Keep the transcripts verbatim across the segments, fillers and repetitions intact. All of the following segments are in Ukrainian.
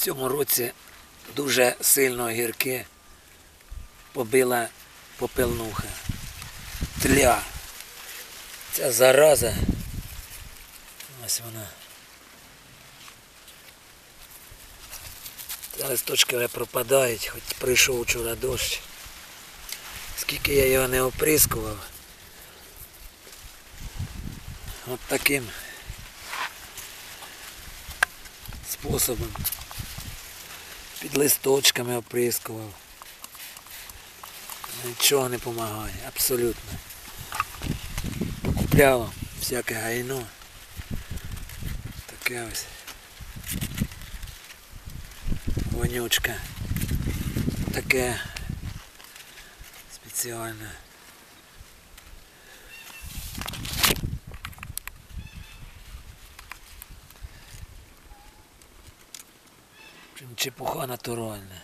цьому році дуже сильно огірки побила попелнуха. Тля. Ця зараза. Ось вона. Ці листочки вже пропадають, хоч прийшов вчора дощ. Скільки я його не оприскував. От таким способом. Під листочками оприскував. Нічого не допомагає, абсолютно. Покупляв всяке гайно. Таке ось вонючка. Таке спеціальне. Чепуха натуральна.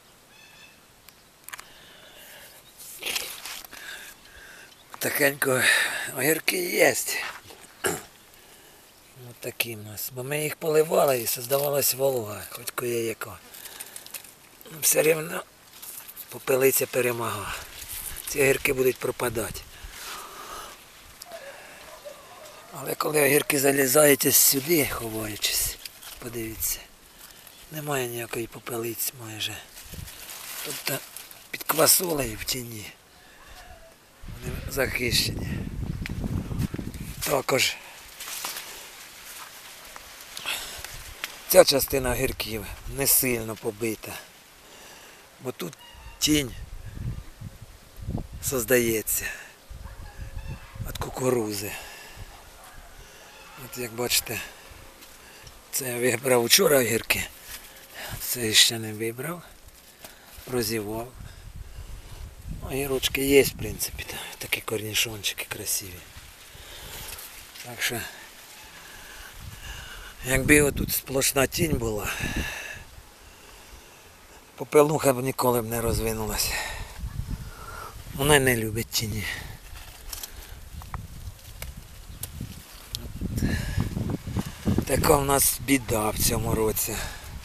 Такенько огірки є. Ось такі у нас. Бо ми їх поливали і создавалась волога, хоч кое яка. Все рівно попелиця перемагає. Ці огірки будуть пропадати. Але коли огірки залізають ось сюди, ховаючись, подивіться, немає ніякої попелиці майже. Тобто під квасолею в тіні. Вони захищені. Також ця частина огірків не сильно побита, бо тут тінь создається від кукурузи. От як бачите, це я вибрав вчора огірки, це ще не вибрав, прозівав. Огірочки є, в принципі, такі корнішончики красиві. Так що, якби отут сплошна тінь була, попелнуха б ніколи б не розвинулася. Вона не любить тіні. Така в нас біда в цьому році.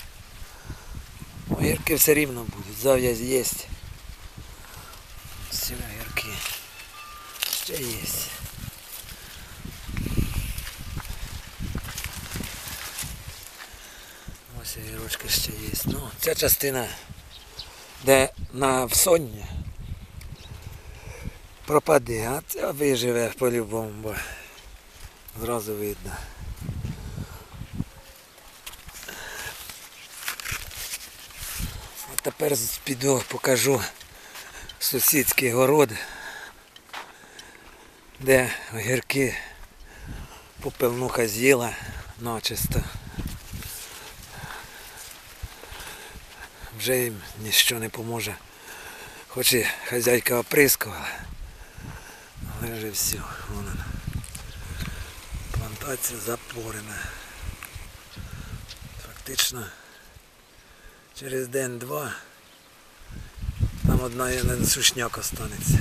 Огірки все рівно будуть, зав'язь є. Всі огірки ще є. Ось огірочки ще є. Ну, ця частина, де на всоння, пропаде, а ця виживе по-любому, бо зразу видно. А тепер піду покажу сусідський город, де огірки попелнуха з'їла начисто. Вже їм нічого не поможе. Хоч і хазяйка оприскувала, але вже все, вона. Плантація запорена. Фактично через день-два там одна один сушняк останеться.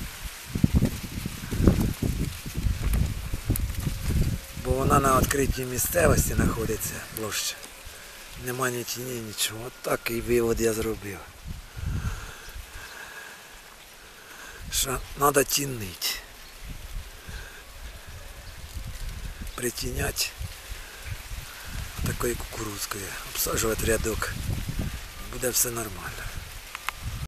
Бо вона на відкритій місцевості знаходиться, площа. Нема ні тіні, нічого. От так і вивод я зробив. Що треба тінити. Притіняти такою кукурузкою. Обсаджувати рядок. Буде все нормально.